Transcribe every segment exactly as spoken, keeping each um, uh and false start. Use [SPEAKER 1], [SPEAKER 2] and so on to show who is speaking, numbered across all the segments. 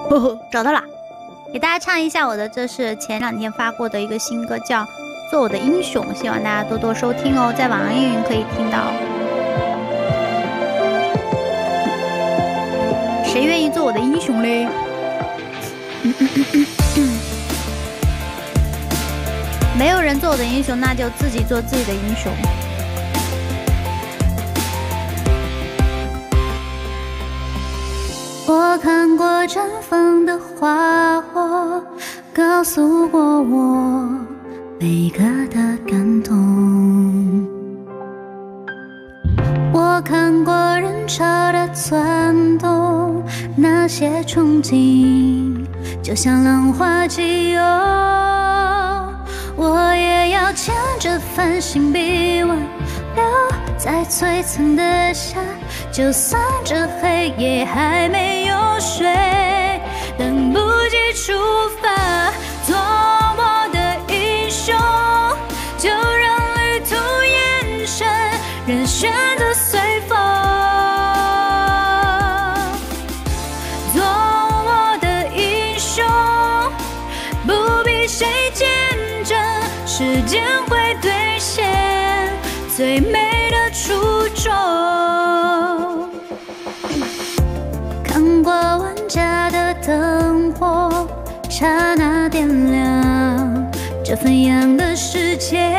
[SPEAKER 1] 呵呵，找到了，给大家唱一下我的，这是前两天发过的一个新歌，叫《做我的英雄》，希望大家多多收听哦，在网易云可以听到。谁愿意做我的英雄嘞？嗯嗯嗯嗯嗯，没有人做我的英雄，那就自己做自己的英雄。我看过绽放的花火，告诉过我每个的感动。我看过人潮的窜动，那些憧憬就像浪花激涌。我也要牵着繁星臂挽，留在璀璨的夏，就算这黑夜还没有睡，等不及出发。做我的英雄，就让旅途延伸，任选择随风。做我的英雄，不必谁见证，时间会兑现最美的初衷。看过万家的灯火，刹那点亮这纷扬的世界。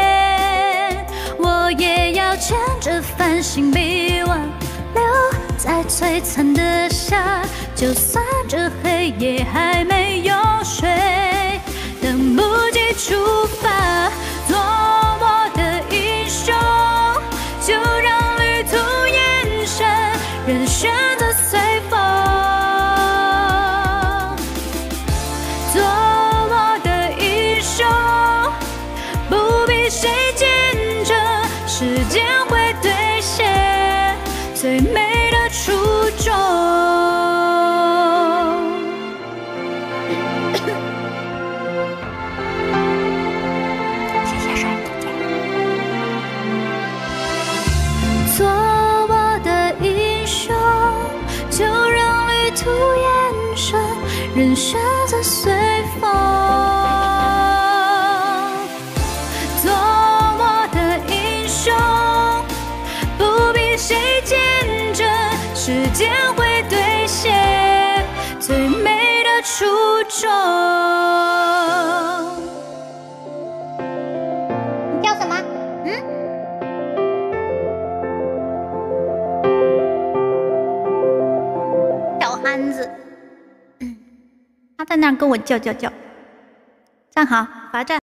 [SPEAKER 1] 我也要牵着繁星臂挽，留在璀璨的夏，就算这黑夜还没有睡，等不及出发。做我的英雄，就让旅途延伸，任选择随风。做我的英雄，不必谁见证，时间会兑现最美的初衷。谢谢帅哥姐。做我的英雄，就让旅途延伸，任选择随风。做我的英雄，不必谁见证，时间会兑现最美的初衷。你叫什么？嗯？小憨子。他在那儿跟我叫叫叫，站好，罚站。